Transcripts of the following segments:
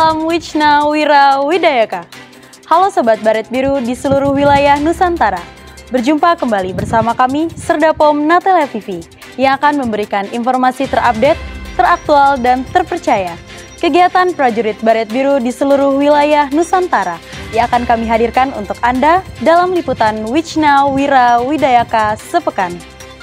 Salam Wijna Wira Widayaka. Halo Sobat Baret Biru di seluruh wilayah Nusantara. Berjumpa kembali bersama kami, Serdapom Natela TV, yang akan memberikan informasi terupdate, teraktual, dan terpercaya. Kegiatan prajurit Baret Biru di seluruh wilayah Nusantara yang akan kami hadirkan untuk Anda dalam liputan Wijna Wira Widayaka sepekan.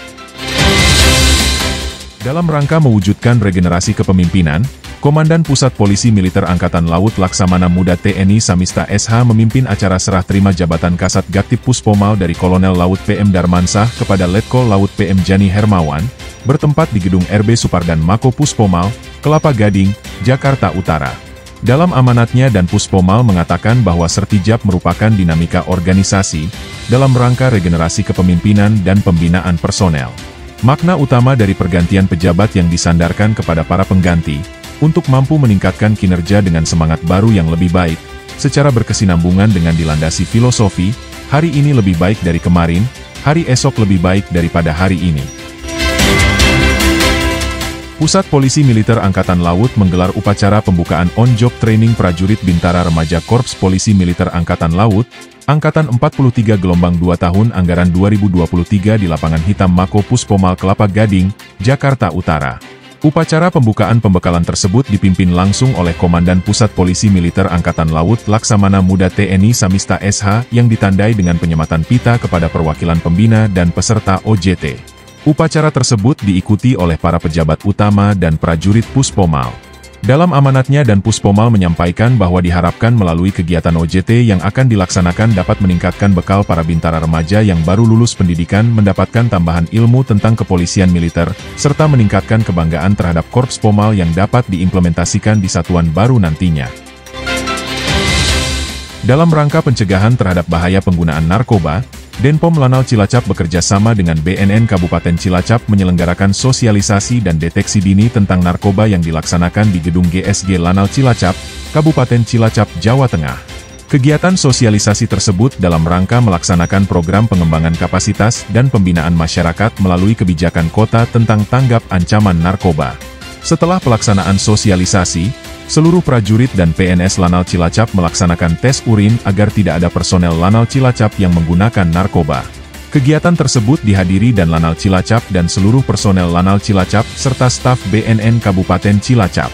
Dalam rangka mewujudkan regenerasi kepemimpinan, Komandan Pusat Polisi Militer Angkatan Laut Laksamana Muda TNI Samista SH memimpin acara serah terima jabatan Kasat Gaktip Puspomal dari Kolonel Laut PM Darmansah kepada Letkol Laut PM Jani Hermawan, bertempat di Gedung RB Supardan Mako Puspomal, Kelapa Gading, Jakarta Utara. Dalam amanatnya dan Puspomal mengatakan bahwa Sertijab merupakan dinamika organisasi dalam rangka regenerasi kepemimpinan dan pembinaan personel. Makna utama dari pergantian pejabat yang disandarkan kepada para pengganti, untuk mampu meningkatkan kinerja dengan semangat baru yang lebih baik, secara berkesinambungan dengan dilandasi filosofi, hari ini lebih baik dari kemarin, hari esok lebih baik daripada hari ini. Pusat Polisi Militer Angkatan Laut menggelar upacara pembukaan on-job training prajurit Bintara Remaja Korps Polisi Militer Angkatan Laut, Angkatan 43 Gelombang 2 Tahun Anggaran 2023 di Lapangan Hitam Mako Puspomal Kelapa Gading, Jakarta Utara. Upacara pembukaan pembekalan tersebut dipimpin langsung oleh Komandan Pusat Polisi Militer Angkatan Laut Laksamana Muda TNI Samista SH yang ditandai dengan penyematan pita kepada perwakilan pembina dan peserta OJT. Upacara tersebut diikuti oleh para pejabat utama dan prajurit Puspomal. Dalam amanatnya dan Puspomal menyampaikan bahwa diharapkan melalui kegiatan OJT yang akan dilaksanakan dapat meningkatkan bekal para bintara remaja yang baru lulus pendidikan mendapatkan tambahan ilmu tentang kepolisian militer, serta meningkatkan kebanggaan terhadap Korps Pomal yang dapat diimplementasikan di satuan baru nantinya. Dalam rangka pencegahan terhadap bahaya penggunaan narkoba, Denpom Lanal Cilacap bekerja sama dengan BNN Kabupaten Cilacap menyelenggarakan sosialisasi dan deteksi dini tentang narkoba yang dilaksanakan di Gedung GSG Lanal Cilacap, Kabupaten Cilacap, Jawa Tengah. Kegiatan sosialisasi tersebut dalam rangka melaksanakan program pengembangan kapasitas dan pembinaan masyarakat melalui kebijakan kota tentang tanggap ancaman narkoba. Setelah pelaksanaan sosialisasi, seluruh prajurit dan PNS Lanal Cilacap melaksanakan tes urin agar tidak ada personel Lanal Cilacap yang menggunakan narkoba. Kegiatan tersebut dihadiri dan Lanal Cilacap dan seluruh personel Lanal Cilacap serta staf BNN Kabupaten Cilacap.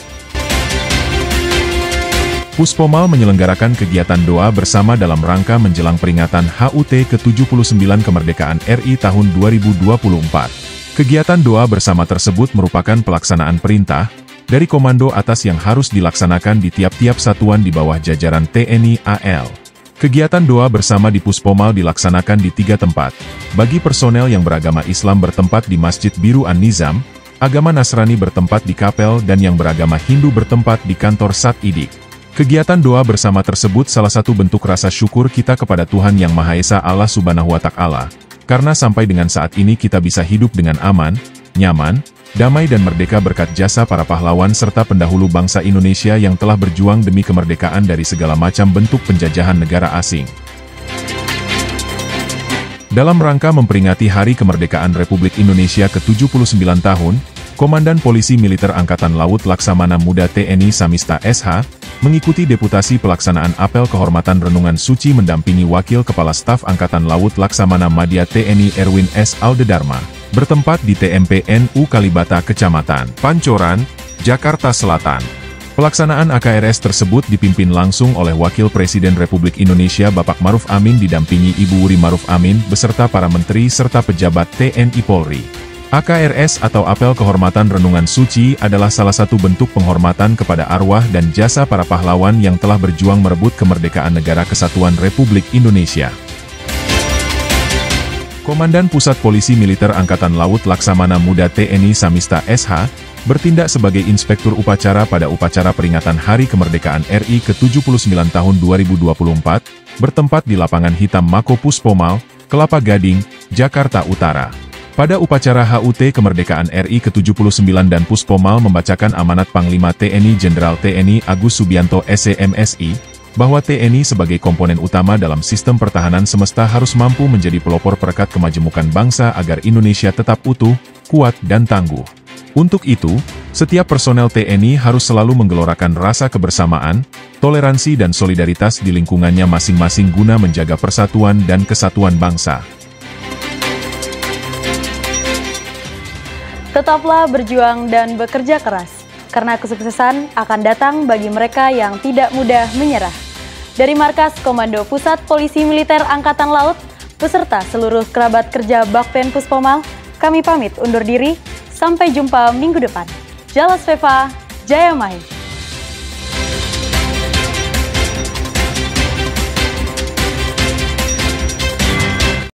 Puspomal menyelenggarakan kegiatan doa bersama dalam rangka menjelang peringatan HUT ke-79 Kemerdekaan RI tahun 2024. Kegiatan doa bersama tersebut merupakan pelaksanaan perintah dari komando atas yang harus dilaksanakan di tiap-tiap satuan di bawah jajaran TNI AL. Kegiatan doa bersama di Puspomal dilaksanakan di 3 tempat. Bagi personel yang beragama Islam bertempat di Masjid Biru An-Nizam, agama Nasrani bertempat di Kapel dan yang beragama Hindu bertempat di kantor Sat Idik. Kegiatan doa bersama tersebut salah satu bentuk rasa syukur kita kepada Tuhan Yang Maha Esa Allah Subhanahu wa Ta'ala, karena sampai dengan saat ini kita bisa hidup dengan aman, nyaman, damai dan merdeka berkat jasa para pahlawan serta pendahulu bangsa Indonesia yang telah berjuang demi kemerdekaan dari segala macam bentuk penjajahan negara asing. Dalam rangka memperingati Hari Kemerdekaan Republik Indonesia ke-79 tahun, Komandan Polisi Militer Angkatan Laut Laksamana Muda TNI Samista SH mengikuti deputasi pelaksanaan apel kehormatan renungan suci mendampingi Wakil Kepala Staf Angkatan Laut Laksamana Madya TNI Erwin S. Aldedarma, bertempat di TMP NU Kalibata Kecamatan Pancoran, Jakarta Selatan. Pelaksanaan AKRS tersebut dipimpin langsung oleh Wakil Presiden Republik Indonesia Bapak Maruf Amin didampingi Ibu Wuri Maruf Amin beserta para menteri serta pejabat TNI Polri. AKRS atau Apel Kehormatan Renungan Suci adalah salah satu bentuk penghormatan kepada arwah dan jasa para pahlawan yang telah berjuang merebut kemerdekaan Negara Kesatuan Republik Indonesia. Komandan Pusat Polisi Militer Angkatan Laut Laksamana Muda TNI Samista SH, bertindak sebagai inspektur upacara pada upacara peringatan Hari Kemerdekaan RI ke-79 tahun 2024, bertempat di Lapangan Hitam Mako Puspomal, Kelapa Gading, Jakarta Utara. Pada upacara HUT Kemerdekaan RI ke-79 dan Puspomal membacakan amanat Panglima TNI Jenderal TNI Agus Subianto SEMSI, bahwa TNI sebagai komponen utama dalam sistem pertahanan semesta harus mampu menjadi pelopor perekat kemajemukan bangsa agar Indonesia tetap utuh, kuat dan tangguh. Untuk itu, Setiap personel TNI harus selalu menggelorakan rasa kebersamaan, toleransi dan solidaritas di lingkungannya masing-masing guna menjaga persatuan dan kesatuan bangsa. Tetaplah berjuang dan bekerja keras, karena kesuksesan akan datang bagi mereka yang tidak mudah menyerah. Dari Markas Komando Pusat Polisi Militer Angkatan Laut, beserta seluruh kerabat kerja Bakpen Puspomal, kami pamit undur diri, sampai jumpa minggu depan. Jalas Veva, Jaya Mahir.